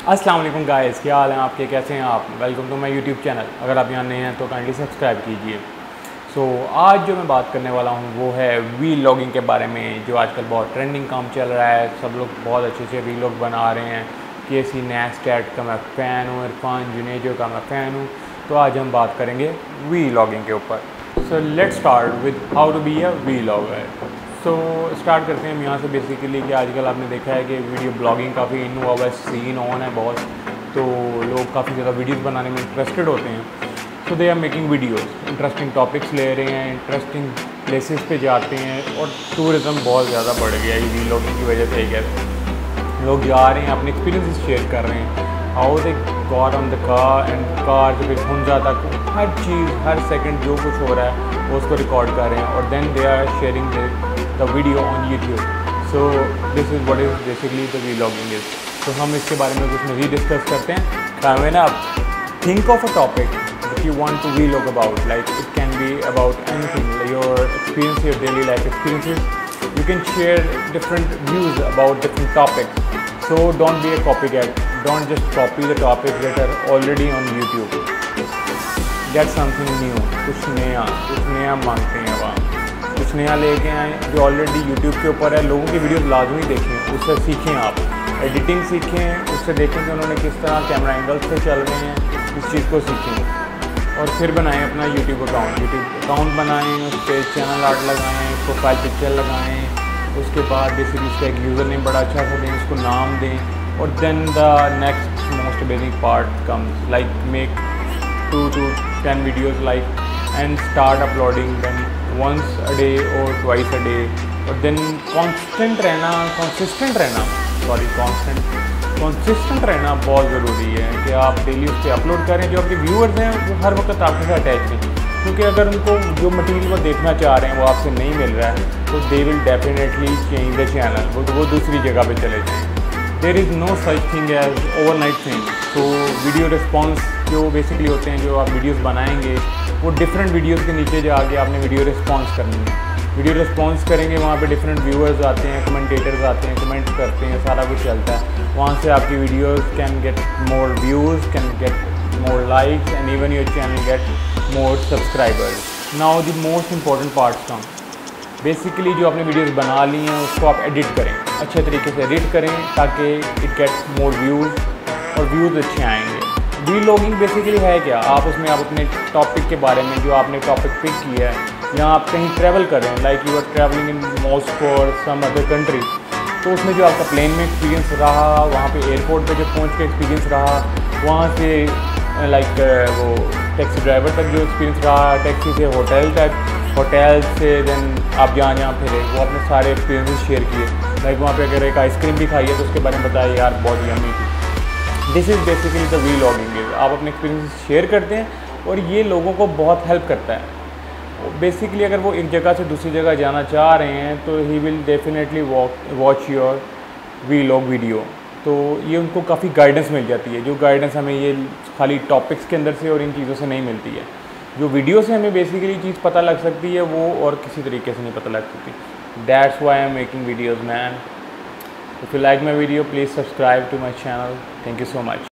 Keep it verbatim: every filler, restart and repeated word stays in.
अस्सलाम वालेकुम गाइस, क्या हाल है आपके, कैसे हैं आप। Welcome to my YouTube channel. अगर आप यहाँ नए हैं तो काइंडली सब्सक्राइब कीजिए। सो so, आज जो मैं बात करने वाला हूँ वो है वी लॉगिंग के बारे में, जो आजकल बहुत ट्रेंडिंग काम चल रहा है। सब लोग बहुत अच्छे से वी लॉग बना रहे हैं। के सी नेस्टेट का मैं फ़ैन हूँ, इरफान जुनेजो का मैं फ़ैन हूँ। तो आज हम बात करेंगे वी लॉगिंग के ऊपर। So let's start with how to be a vlogger. So start करते हैं हम यहाँ से। बेसिकली कि आजकल आपने देखा है कि वीडियो ब्लॉगिंग काफ़ी इन हुआ हुआ है, सीन ऑन है बहुत। तो लोग काफ़ी ज़्यादा वीडियोस बनाने में इंटरेस्टेड होते हैं। So they are making videos, interesting topics ले रहे हैं, इंटरेस्टिंग प्लेसेस पे जाते हैं। और टूरिज़म बहुत ज़्यादा बढ़ गया है वी लॉगिंग की वजह से। ही कहते लोग जा रहे हैं, अपने एक्सपीरियंसेस शेयर कर रहे हैं, how they got on the car and car से फिर हुंजा तक हर चीज़, हर सेकंड जो कुछ हो रहा है वो उसको रिकॉर्ड कर रहे हैं और then they are sharing the video on YouTube. So this is what is basically the vlogging is. तो हम इसके बारे में कुछ मज़ीद डिस्कस करते हैं। कामें ना आप think of a topic that you want to vlog about, like it can be about anything, like your experience, your daily life experiences. You can share different views about different topics. So don't be a copycat. Don't just copy the topics that are already on YouTube. Get something new, कुछ नया, कुछ नया मांगते हैं वहाँ, कुछ नया लेके आए जो ऑलरेडी YouTube के ऊपर है। लोगों की वीडियोस लाजमी देखें, उससे सीखें, आप एडिटिंग सीखें, उससे देखें कि उन्होंने किस तरह कैमरा एंगल से चल रहे हैं, इस चीज़ को सीखें। और फिर बनाएं अपना यूट्यूब अकाउंट। यूट्यूब अकाउंट बनाएं, उस पर चैनल आर्ट लगाएं, प्रोफाइल पिक्चर लगाएं। उसके बाद बेसिकली उसका एक यूज़र नेम बड़ा अच्छा सा दें, उसको नाम दें। और then the next most basic part comes, like make two to ten videos like and start uploading then once a day और ट्वाइस अ डे। और देन कॉन्स्टेंट रहना, कंसिस्टेंट रहना सॉरी कॉन्स्टेंट कंसिस्टेंट रहना बहुत ज़रूरी है कि आप डेली उस पर अपलोड करें। जो आपके व्यूअर्स हैं वो हर वक्त आपके साथ अटैच हैं, क्योंकि अगर उनको जो मटेरियल वो देखना चाह रहे हैं वो आपसे नहीं मिल रहा है तो they will definitely change the channel, वो वो दूसरी जगह पे चले जाएँ। There is no such thing as overnight thing. तो वीडियो रिस्पॉन्स जो बेसिकली होते हैं, जो आप वीडियोज़ बनाएंगे वो डिफरेंट वीडियोज़ के नीचे जाके आपने वीडियो रिस्पॉन्स करनी है। वीडियो रिस्पॉन्स करेंगे, वहाँ पे डिफरेंट व्यूअर्स आते हैं, कमेंटेटर्स आते हैं, कमेंट्स करते हैं, सारा कुछ चलता है। वहाँ से आपकी videos can get more views, can get more likes and even your channel get more subscribers. Now the most important parts come. Basically जो आपने वीडियोस बना ली हैं उसको आप एडिट करें, अच्छे तरीके से एडिट करें ताकि इट गेट्स मोर व्यूज़ और व्यूज़ अच्छे आएंगे। वी लॉगिंग बेसिकली है क्या, आप उसमें आप अपने टॉपिक के बारे में, जो आपने टॉपिक पिक किया है, या आप कहीं ट्रैवल कर रहे हैं, like you are travelling in Moscow और सम अदर कंट्री, तो उसमें जो आपका प्लेन में एक्सपीरियंस रहा, वहाँ पे एयरपोर्ट पे जब पहुँच के एक्सपीरियंस रहा, वहाँ से लाइक वो टैक्सी ड्राइवर तक जो एक्सपीरियंस रहा, टैक्सी से होटल तक, होटल से देन आप जहाँ जहाँ फिरे वो अपने सारे एक्सपीरियंसेस शेयर किए। लाइक वहाँ पे अगर एक आइसक्रीम भी खाई है तो उसके बारे में बताया, यार बहुत यम्मी थी। This is basically the vlogging. आप अपने एक्सपीरियंस शेयर करते हैं और ये लोगों को बहुत हेल्प करता है। बेसिकली अगर वो एक जगह से दूसरी जगह जाना चाह रहे हैं तो he will definitely watch your vlog video. तो ये उनको काफ़ी गाइडेंस मिल जाती है, जो गाइडेंस हमें ये खाली टॉपिक्स के अंदर से और इन चीज़ों से नहीं मिलती है। जो वीडियो से हमें बेसिकली चीज़ पता लग सकती है वो और किसी तरीके से नहीं पता लग सकती। That's why I am making videos man. If you like my video please subscribe to my channel. Thank you so much.